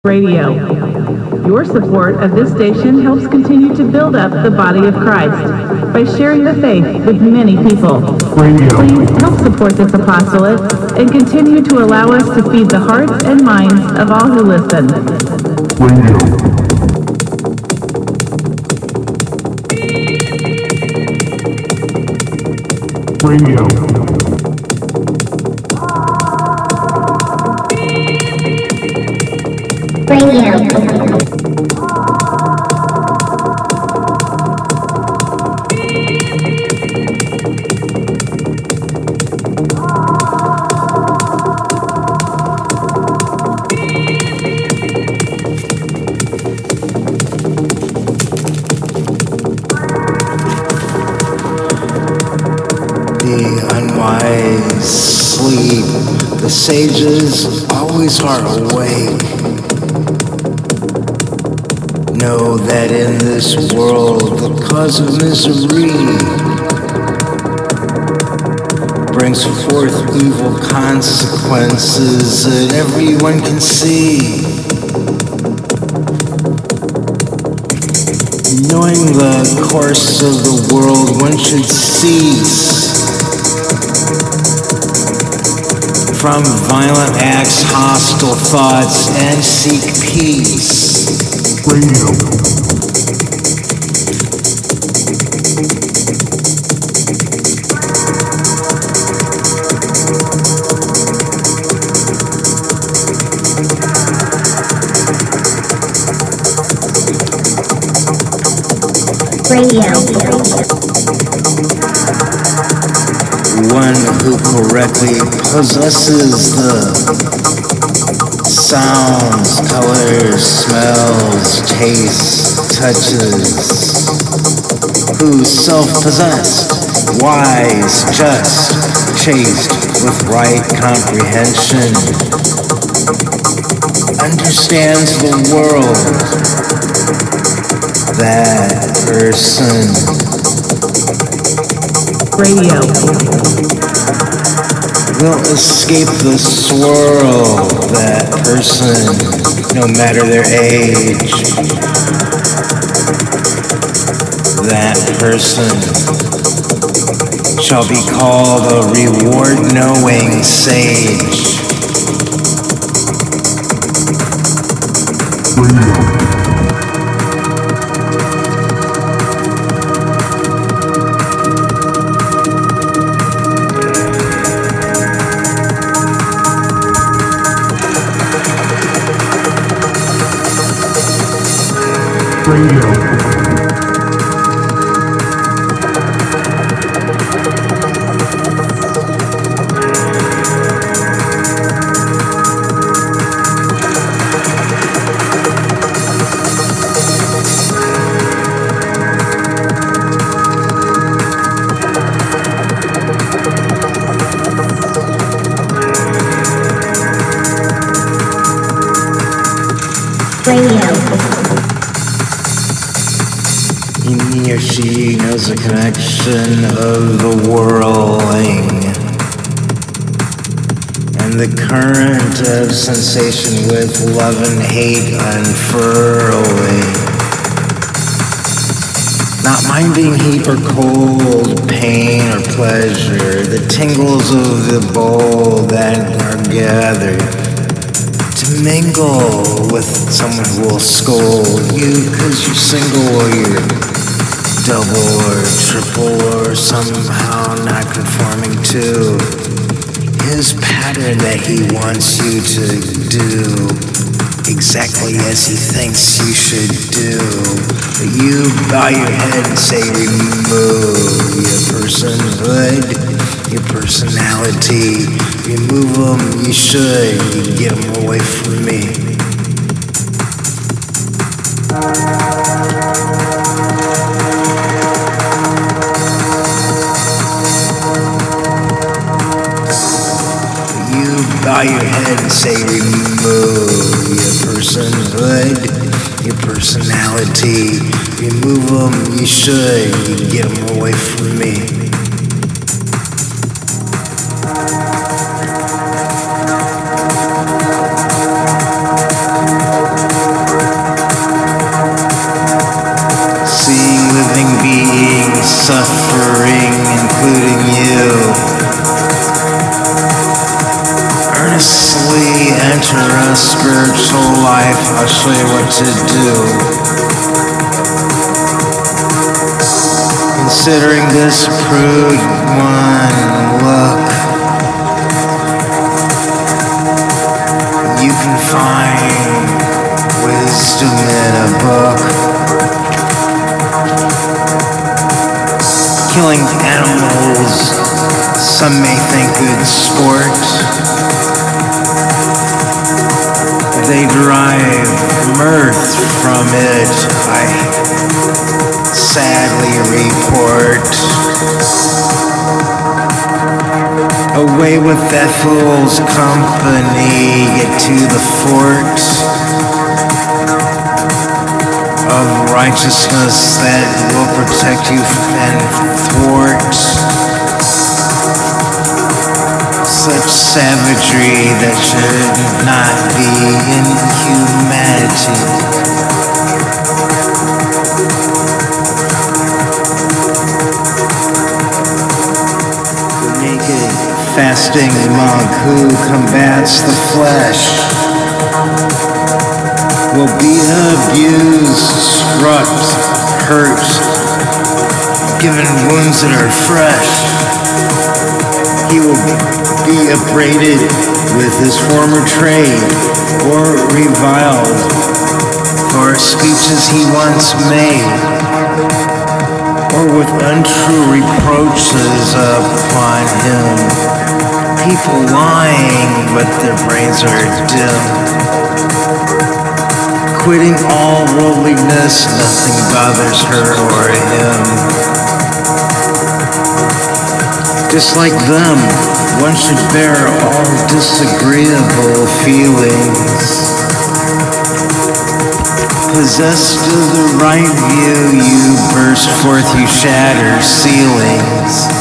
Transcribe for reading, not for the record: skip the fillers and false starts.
Radio. Your support of this station helps continue to build up the body of Christ by sharing the faith with many people. Please help support this apostolate and continue to allow us to feed the hearts and minds of all who listen. Radio. Sleep. The sages always are awake. Know that in this world the cause of misery brings forth evil consequences that everyone can see. Knowing the course of the world, one should cease from violent acts, hostile thoughts, and seek peace. Radio. One who correctly possesses the sounds, colors, smells, tastes, touches, who's self-possessed, wise, just, chaste, with right comprehension, understands the world, that person. Radio. Will escape the swirl, that person, no matter their age. That person shall be called a reward-knowing sage. He or she knows the connection of the whirling and the current of sensation with love and hate unfurling. Not minding heat or cold, pain or pleasure, the tingles of the bowl that are gathered to mingle with someone who will scold you because you're single or you're double or triple or somehow not conforming to his pattern that he wants you to do exactly as he thinks you should do. But you bow your head and say remove your personhood, your personality. Remove them, you should. You get them away from me. Bow your head and say remove your personhood, your personality. Remove them, you should. You get them away from me. soul life, I'll show you what to do. Considering this prude one look, you can find wisdom in a book. Killing animals, some may think good sport. They derive mirth from it, I sadly report. Away with that fool's company, get to the fort of righteousness that will protect you and thwart such savagery that should not be in humanity. The naked fasting monk who combats the flesh will be abused, struck, hurt, given wounds that are fresh. He will be upbraided with his former trade or reviled for speeches he once made, or with untrue reproaches upon him. People lying, but their brains are dim. Quitting all worldliness, nothing bothers her or him. Just like them, one should bear all disagreeable feelings. Possessed of the right view, you burst forth, you shatter ceilings.